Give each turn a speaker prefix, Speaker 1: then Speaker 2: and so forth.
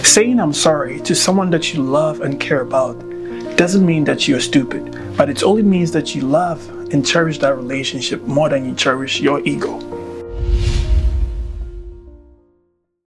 Speaker 1: Saying I'm sorry to someone that you love and care about doesn't mean that you're stupid, but it only means that you love and cherish that relationship more than you cherish your ego.